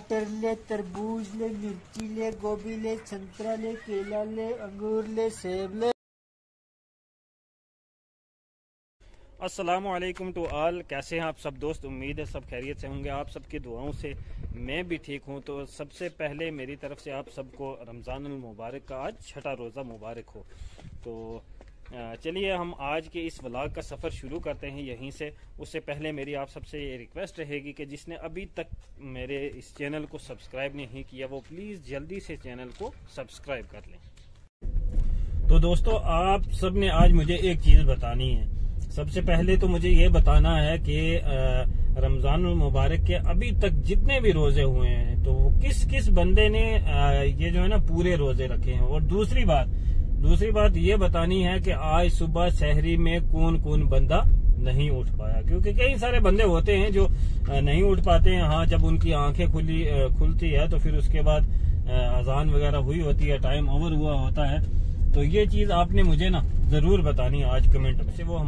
मटर ले, तरबूज ले, मिर्ची ले, गोभी ले, संतरा ले, केला ले, अंगूर ले, सेब ले। अस्सलामुअलैकुम टू ऑल। कैसे हैं आप सब दोस्त? उम्मीद है सब खैरियत से होंगे। आप सबकी दुआओं से मैं भी ठीक हूं। तो सबसे पहले मेरी तरफ से आप सबको रमज़ानुल मुबारक का आज छठा रोज़ा मुबारक हो। तो चलिए हम आज के इस व्लॉग का सफ़र शुरू करते हैं यहीं से। उससे पहले मेरी आप सबसे ये रिक्वेस्ट रहेगी कि जिसने अभी तक मेरे इस चैनल को सब्सक्राइब नहीं किया वो प्लीज़ जल्दी से चैनल को सब्सक्राइब कर लें। तो दोस्तों आप सब ने आज मुझे एक चीज़ बतानी है। सबसे पहले तो मुझे ये बताना है कि रमज़ानुल मुबारक के अभी तक जितने भी रोजे हुए हैं तो किस किस बंदे ने ये जो है ना पूरे रोजे रखे हैं। और दूसरी बात ये बतानी है कि आज सुबह सहरी में कौन कौन बंदा नहीं उठ पाया, क्योंकि कई सारे बंदे होते हैं जो नहीं उठ पाते हैं। हाँ, जब उनकी आंखें खुलती है तो फिर उसके बाद अजान वगैरह हुई होती है, टाइम ओवर हुआ होता है। तो ये चीज आपने मुझे ना जरूर बतानी है आज कमेंट में। वो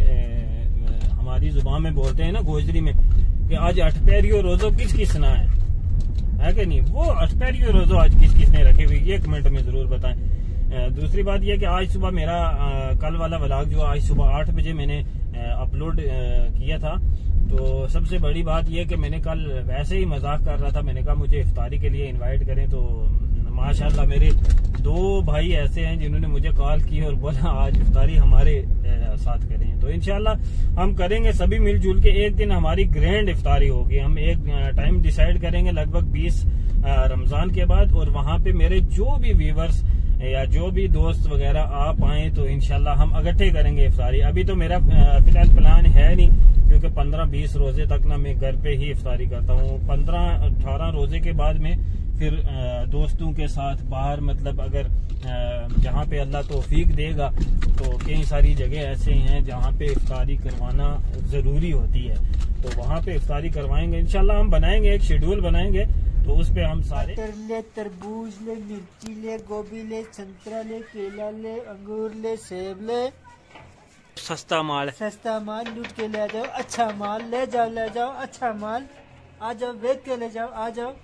हमारी जुबान में बोलते हैं ना गोजरी में कि आज अठपहरियो रोजो किस किस ना है कि नहीं। वो अठपहरियो रोजो आज किस किस ने रखे हुए ये कमेंट में जरूर बताएं। दूसरी बात यह कि आज सुबह मेरा कल वाला व्लॉग जो आज सुबह 8 बजे मैंने अपलोड किया था, तो सबसे बड़ी बात यह कि मैंने कल वैसे ही मजाक कर रहा था। मैंने कहा मुझे इफ्तारी के लिए इनवाइट करें, तो माशाल्लाह मेरे 2 भाई ऐसे हैं जिन्होंने मुझे कॉल की और बोला आज इफ्तारी हमारे साथ करें। तो इंशाल्लाह हम करेंगे सभी मिलजुल के। एक दिन हमारी ग्रैंड इफ्तारी होगी। हम एक टाइम डिसाइड करेंगे लगभग 20 रमजान के बाद, और वहां पे मेरे जो भी व्यूवर्स या जो भी दोस्त वगैरह आप आए तो इंशाल्लाह हम इकट्ठे करेंगे इफ्तारी। अभी तो मेरा फिलहाल प्लान है नहीं, क्योंकि 15-20 रोजे तक ना मैं घर पे ही इफ्तारी करता हूँ। 15-18 रोजे के बाद में फिर दोस्तों के साथ बाहर, मतलब अगर जहाँ पे अल्लाह तौफीक देगा तो कई सारी जगह ऐसे हैं जहाँ पे इफ्तारी करवाना जरूरी होती है, तो वहाँ पे इफ्तारी करवाएंगे इंशाल्लाह। हम बनाएंगे एक शेड्यूल बनाएंगे, तो उस पे हम सारे मटर ले, तरबूज ले, मिर्ची ले, गोभी ले, संतरा ले, केला ले, अंगूर ले, सेब ले। सस्ता माल लूट के ले जाओ। अच्छा माल ले जाओ अच्छा माल। आ जाओ, बेच के ले जाओ, आ जाओ।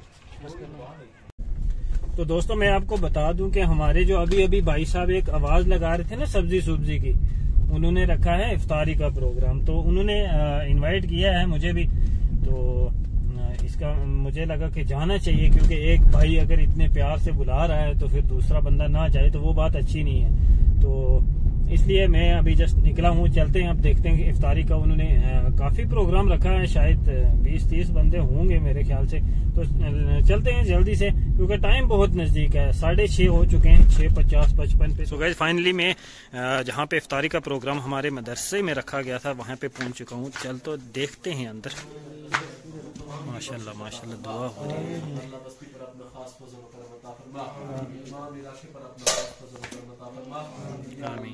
तो दोस्तों मैं आपको बता दूं कि हमारे जो अभी भाई साहब एक आवाज लगा रहे थे ना सब्जी की, उन्होंने रखा है इफ्तारी का प्रोग्राम। तो उन्होंने इनवाइट किया है मुझे भी, तो इसका मुझे लगा कि जाना चाहिए, क्योंकि एक भाई अगर इतने प्यार से बुला रहा है तो फिर दूसरा बंदा ना जाए तो वो बात अच्छी नहीं है। तो इसलिए मैं अभी जस्ट निकला हूँ। चलते हैं, अब देखते हैं कि इफ्तारी का उन्होंने काफी प्रोग्राम रखा है, शायद 20-30 बंदे होंगे मेरे ख्याल से। तो चलते हैं जल्दी से, क्योंकि टाइम बहुत नजदीक है। 6:30 हो चुके हैं, 6:50-55 पे। सो गाइस फाइनली मैं जहाँ पे इफ्तारी का प्रोग्राम हमारे मदरसे में रखा गया था वहाँ पे पहुँच चुका हूँ। चल तो देखते हैं अंदर। माशाल्लाह दुआ हो रही है। आमीन।